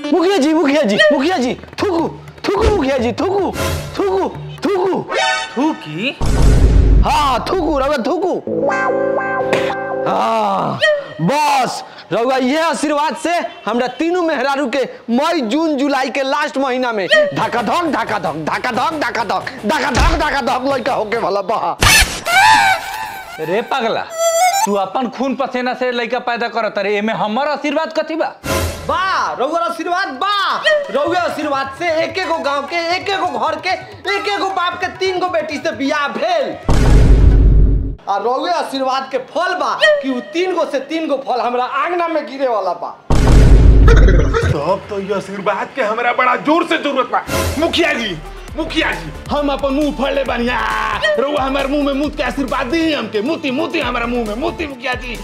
मुखिया जी थूकू थूकू मुखिया जी थूकू थूकू थूकू थूकी। हाँ थूकू रउआ थूकू। हाँ बस रउआ ये आशीर्वाद से हमरा तीनों मेहरारू के मई जून जुलाई के लास्ट महीना में धका धक लड़का होके भला बहा। रे पगला तू अपन खून पसीना से लड़का पैदा करत रे, एमे हमर आशीर्वाद कथी बा? बा रउआ आशीर्वाद बा। रउआ आशीर्वाद से एक एक गांव के एक एक घर के एक एक बाप के 3 गो बेटी से बियाह भेल। और रउआ आशीर्वाद के फल बा कि उ 3 गो से 3 गो फल हमरा आंगना में गिरे वाला बा। तब तो ये आशीर्वाद के हमरा बड़ा जोर से जरूरत बा। मुखिया जी हम अपन मुंह फड़ले बनिया रउआ हमारे मुंह में मुत के आशीर्वाद दी हमके। मुती हमारा मुंह में मुती मुखिया जी।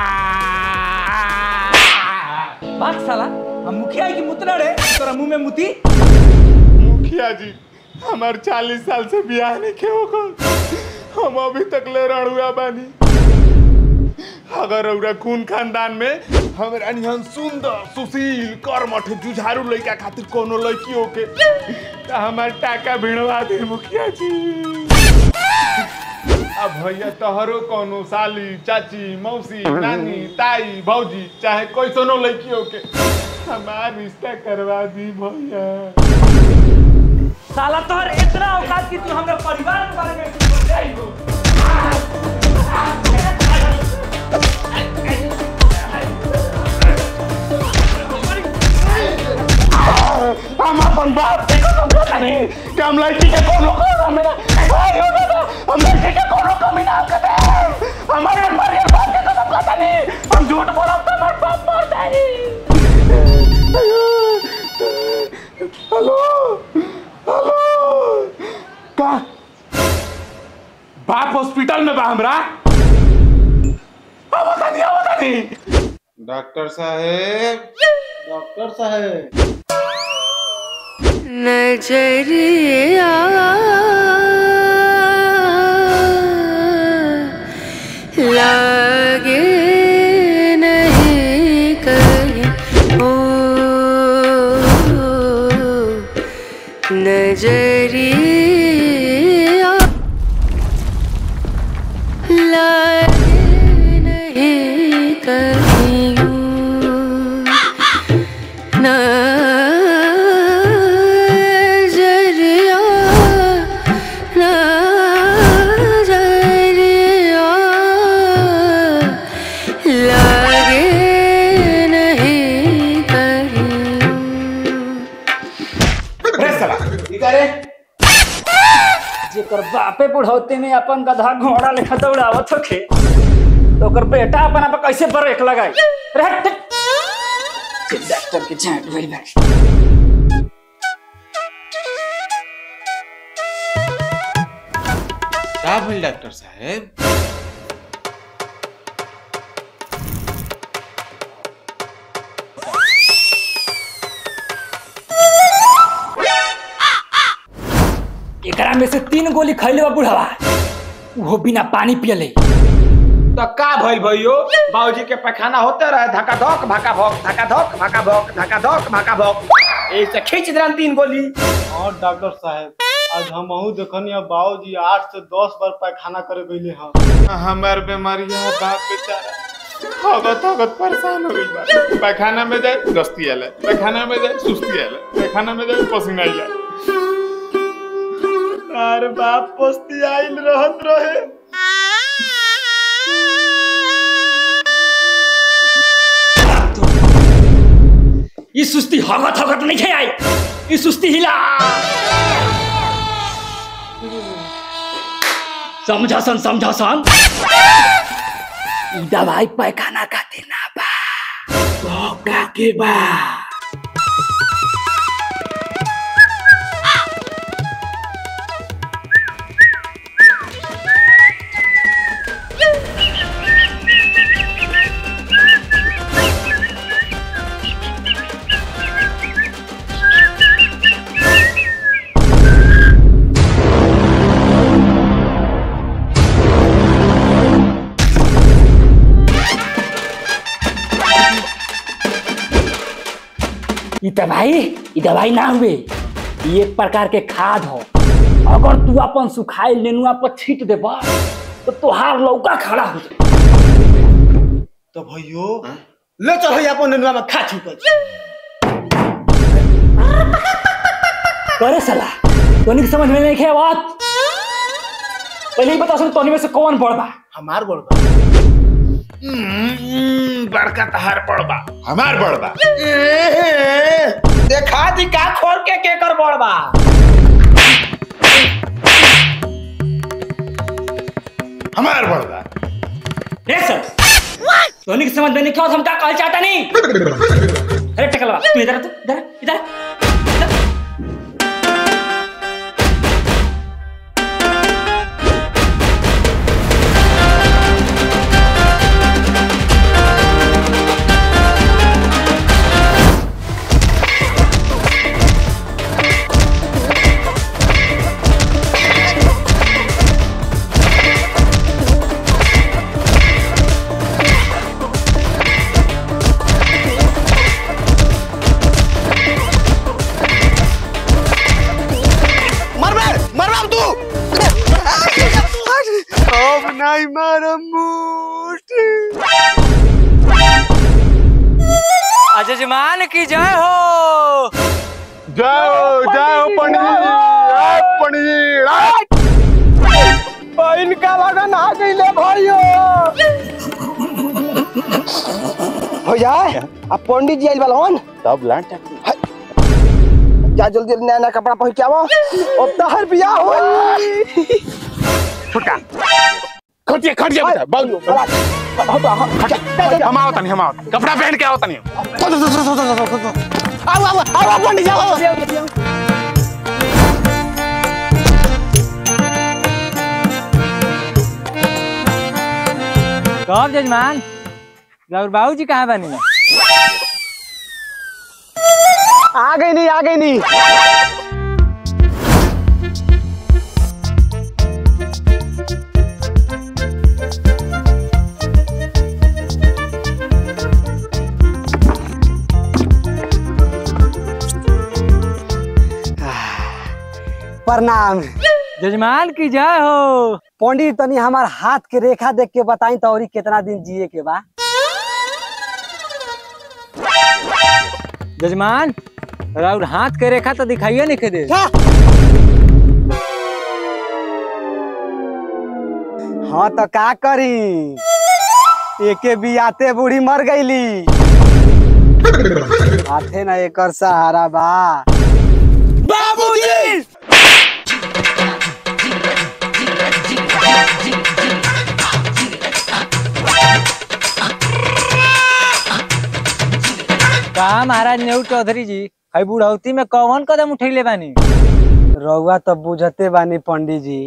बात साला हम मुखिया की मुतरा रे तोरा मुंह में मुती। मुखिया जी हमार 40 साल से बियाह नहीं खेओ को, हम अभी तक ले रहुआ बानी। अगर रउरा खून खानदान में हमरा निहन सुंदर सुशील कर्मठ जुझारू लड़का खातिर कोनो लड़की होके तो हमार टाका भिड़वा दे मुखिया जी। अब भैया तोहरो कोनो साली चाची मौसी नानी ताई भौजी चाहे कोई सोनो लड़की होके हमार रिश्ता करवा दी भैया। साला तोहर इतना औकात कि तू हमरा परिवार के बारे में बताई हो। हम अपन बाप से समझता नहीं कि हम लड़की के कोनो मेरा हम लड़की के कोनो कमी ना करते। हमारे बाप के कसम खाता नहीं, हम झूठ बोला तो हमारे बाप मरता है। हेलो का बाप हॉस्पिटल में बा हमरा? बता नहीं। डॉक्टर साहेब नजरिया लागे नहीं कहीं ओ नजरिया लागे नहीं कहीं बापे बुढ़ौती में अपन गधा घोड़ा लेखा दौड़ावत होखे तो ओकर बेटा अपन आप कैसे ब्रेक लगाई? डॉक्टर के झांट भइल बा। क्या भइल डॉक्टर साहेब? एकरा में से 3 गोली खैले बा बुढ़वा, वो बिना पानी पियले। तो का भइल भइयो? बाबूजी के पैखाना होते रहे धक्का धक भाका भौक धक्का धक भाका भौक धक्का धक भाका भौक, ऐसे खींच देन 3 गोली। और डॉक्टर साहब आज हमहू देखनी बाबूजी 8 से 10 बार पैखाना करे गइले हैं। हमार बीमारियां बाप बेचारा थगत परेशान हो गइल बा। पैखाना में जाए दस्ती आले, पैखाना में जाए सुस्ती आले, पैखाना में जाए पसीना आइला। अरे बाप पस्ती आइल रहत रहे। ये सुस्ती हगत नहीं है आई, ये सुस्ती हिला। समझासन दवाई पैखाना का देना बा के बा। ये दवाई ना हुए, ये एक प्रकार के खाद हो। अगर तू अपन सुखाए नेनुआ पर छीट देबा तो तोहार लौका खड़ा हो जाए। तो भैयो ले चल है अपन नेनुआ में खा छुप करे साला तोनी के समझ में नहीं खे बात। पहले ही बता सुन तोनी में से कौन बड़बा? हमार बड़बा। बड़का तहार बड़बा, हमार बड़बा। देखा दी का खोल के कर बड़बा। हमार बड़बा। तोनी की समझ में नहीं क्या हम क्या कहना चाहता नहीं। अरे टकलवा तू इधर नहीं मारा मुट्ठी। जजमान की जय हो। जाओ पंडित इनका लगन आ गईले भाइयो। हो जाए अब पंडित जी आइल बालन तब लांट जा जल्दी नया कपड़ा पहन के आवो अब तहर बियाह होई। छोटा खटिया बेटा हम आओ तनी कपड़ा पहन के आओ तनी। आओ पंडित जाओ। कब जजमान राउर बाबू जी कहाँ बनी? आ गई नहीं। प्रणाम। जजमान की जय हो। पंडित तनी हमार हाथ के रेखा देख के बताई तो और कितना दिन जिए के बा। जजमान राउर हाथ के रेखा तो दिखाइए नहीं दे। हाँ तो का करी, एके बियाते बूढ़ी मर गईली, हाथे ना एकर सहारा बा। बाबूजी का महाराज नेहरू चौधरी जी है बुढ़ौती में कौन कदम उठैले बानी? रउआ तो बुझते बानी पंडित जी।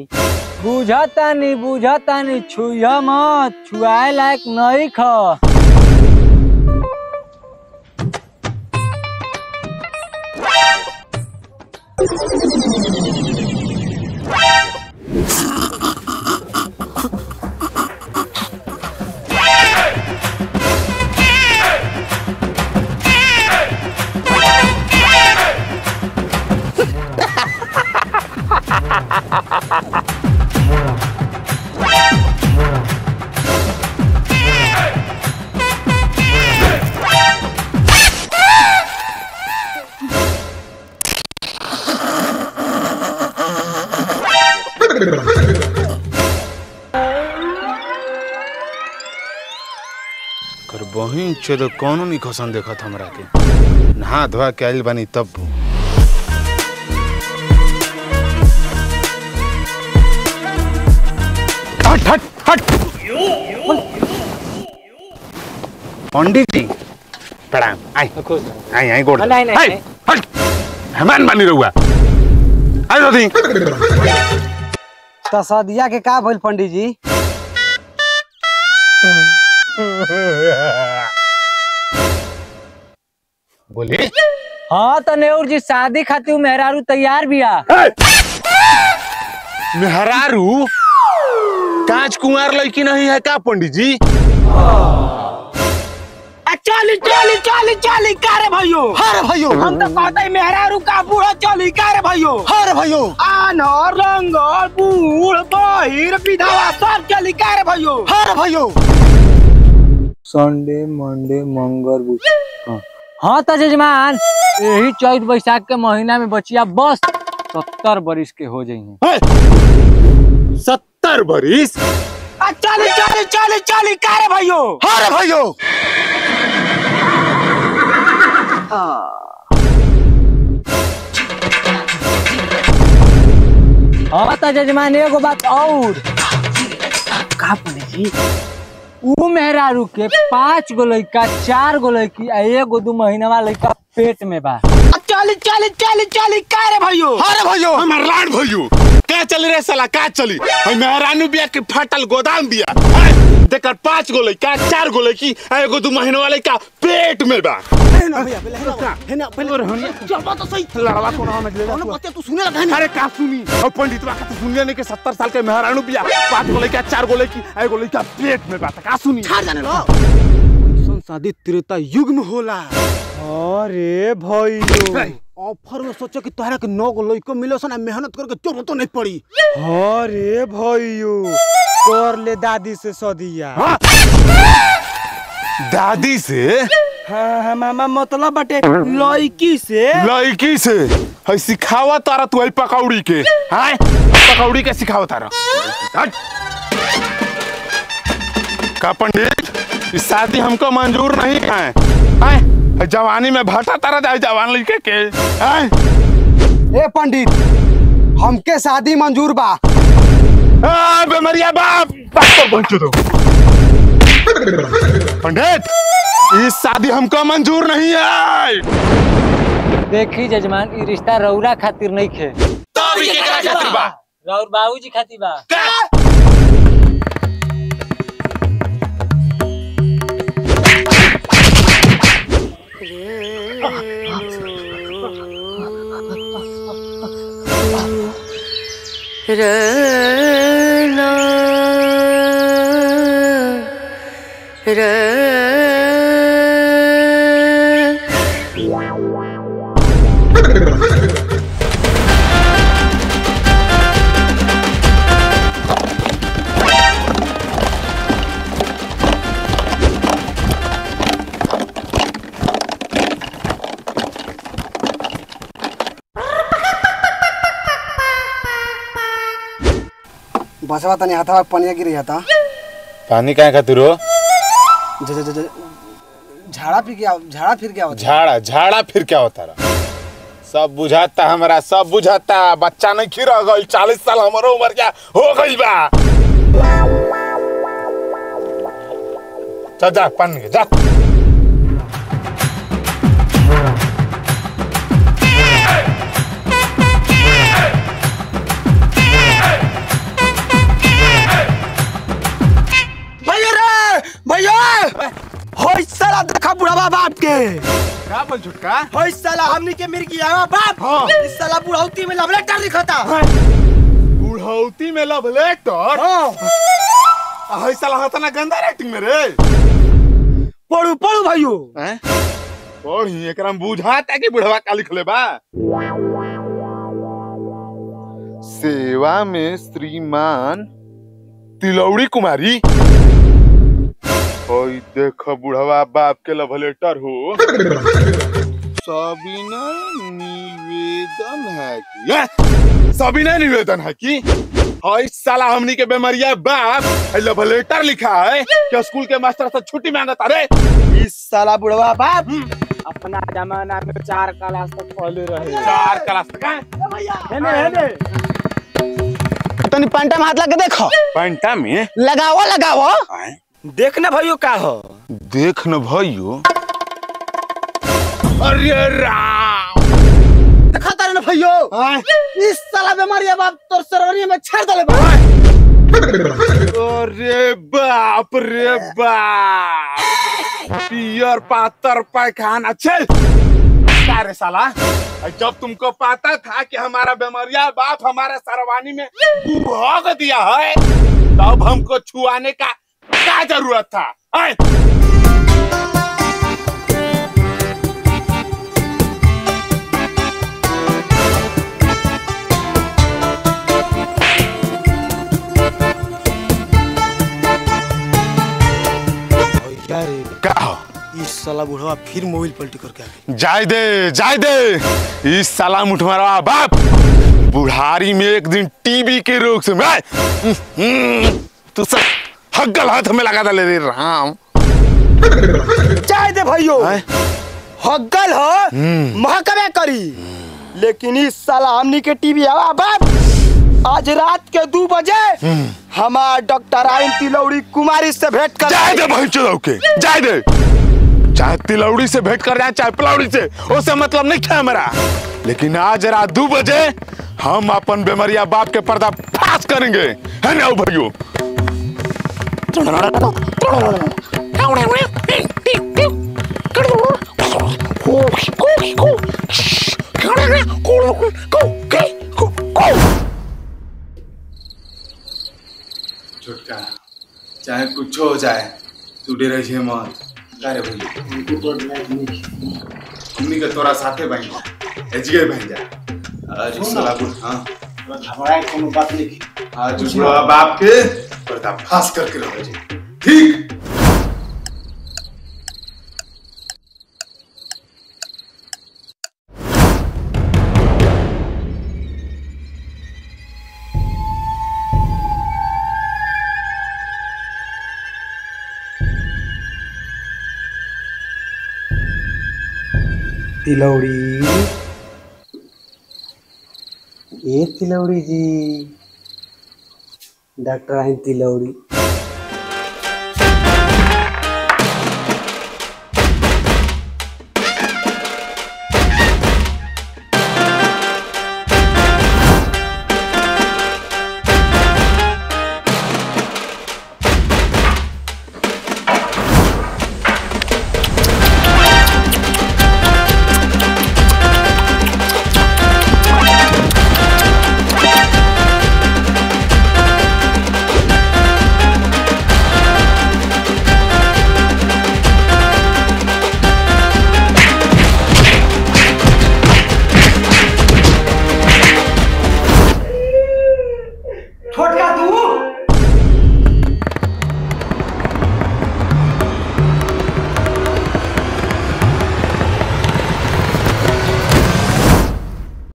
बुझतानी छुइया मत, छुआए लायक नहीं ख। कर बहिन चलो कौनो नहीं खसन देखत हमरा के। नहा धोआ के आइल बानी तब हट पंडित जी प्रणाम। आई गोड़ हट मेहमान बानी रहुआ आई रोधी। तो सदिया के का भइल पंडित जी? बोले हाँ तो नेहरू जी शादी खातिर मेहरारू तैयार बिया। मेहरारू कांच कुंवार लड़की नहीं है का पंडित जी? अच्छा चली चली चली चली का रे भाइयो? हर भाइयों हम तो कहते मेहरारू का बूढ़ा चली का रे भाइयो? हर भाइयों आनर लंगड़ बूढ़ बहिर विधवा सब चली का रे भाइयो? हर भाइयों संडे मंडे मंगल बुध। हाँ तो जजमान यही चैत बैसाख के महीना में बचिया बस 70 बरिस के हो जाएंगे। 70 बरिस? चली चली चली चली का रे भाइयो? हर भाइयों हाँ तो जजमान एगो बात और का बोले जी, ऊ मेहरारू के 5 गो लड़का 4 गो लड़की आ 1 गो 2 महीना वाला लड़का पेट में बा। चली चली चली चली का रे भाइयो? हर भाइयों हमर लाड भइयो क्या चली रे साला का चली? हम मेहरानू बिया के फाटल गोदाम बिया देकर 5 गो लड़का 4 गो लड़की आ 1 गो 2 महीना वाला का पेट में बा। अरे का सुनी और पंडितवा का तो सुनिए नहीं कि 70 साल के मेहरानू बिया 5 गो लड़का 4 गो लड़की आ 1 गो लड़का पेट में बा का सुनी? शादी त्रेता युग में होला। अरे भाइयों ऑफर में सोचो कि तोहरा के 9 गो लइको मिलो सन मेहनत करके जरूरत नहीं पड़ी। अरे भाइयों कर ले दादी से सदिया। हाँ? दादी से? हाँ मामा मतलब बाटे लड़की से। लड़की से है सिखावा तारा तू पकौड़ी के? हाँ पकौड़ी के सिखावा तारा का पंडित? इस शादी हमको मंजूर नहीं है। जवानी में भटा तारा जाए जवान लड़के के। ए पंडित हमके शादी मंजूर बा। बेमरिया बाप पहुंचो दो पंडित इस शादी हमको मंजूर नहीं है। देखी जजमान ई रिश्ता रौरा खातिर नहीं खे तो भी केकरा खातिर बा? रौर बाबूजी खातिर बा। बसवा तनी हाथवा पनिया गिरी था। पानी काहे खातिर हो? झाड़ा फिर क्या झाड़ा फिर क्या होता रहा? सब बुझाता हमरा सब बुझाता। बच्चा नहीं खिरा गई 40 साल हमारो उम्र क्या हो गई बा। चल जा पानी के जा। होय साला देखा बुढ़ावा बाप के का बोल झुटका? होय साला हमनी के मिर्गिया बाप। हाँ। इस साला बुढ़ौती में लव लेटर लिखता। बुढ़ौती में लव लेटर? हां साला हतना गंदा राइटिंग में रे। पढ़ू पढ़ू भाइयों। हैं? पढ़ी एकरा में बुझाता कि बुढ़वा का लिखले बा। सेवा में श्रीमान तिलौड़ी कुमारी। ओई देखो बुढ़वा बाप के लव लेटर हो। सबिना निवेदन है कि? सबिना निवेदन है कि? हाय साला हमनी के बेमरिया बाप लव लेटर लिखा है कि स्कूल के मास्टर से छुट्टी मांगता रे। इस साला बुढ़वा बाप अपना जमाना में 4 क्लास तक पढ़ले रहे। 4 क्लास तक हेने तनी पंटा में हाथ लगा के देखो। पंटा में लगाओ देखना भाइयों का हो। देख न भाइयों। अरे राम देखा तारे ना भाइयों। इस साला बेमारिया बाप तोर सरवरी में छेड़ दले बा। अरे बाप रे बाप पियर पातर पैखाना चल। अरे साला जब तुमको पता था कि हमारा बेमरिया बाप हमारे सरवानी में भोग दिया है तब हमको छुआने का क्या जरूरत था? साला बुढ़वा फिर मोबाइल पलटी करके आ गया। जाय दे इस साला मुठमारा बाप बुढ़ारी में एक दिन टीबी के रोग से मैं तू सब हग्गल हाथ में लगा डाले रे राम। जाय दे भाइयों, हग्गल हो महकमे करी, लेकिन इस साला हमनी के टीवी आवा बाप आज रात के 2 बजे हमार डॉक्टर आइन तिलौड़ी कुमारी से भेंट कर। जाय दे भाई चलो के जाय दे, चाहे तिलौड़ी से भेंट कर जाए चाहे पिलौड़ी से, उससे मतलब नहीं है मेरा, लेकिन आज रात 2 बजे हम अपन बेमरिया बाप के पर्दा फाश करेंगे, है ना भाइयों। छोटका चाहे कुछ हो जाए तू डरे छे मत। अरे भैया हमनी के तोरा साथे बन जा एजगे बन जा। आज साला हां घबराए कोनो बात नहीं, आज बुढ़वा बाप के पर्दा फाश करके रह जे ठीक। तिलौड़ी, ये तिलौड़ी जी, डॉक्टर आइन तिलौड़ी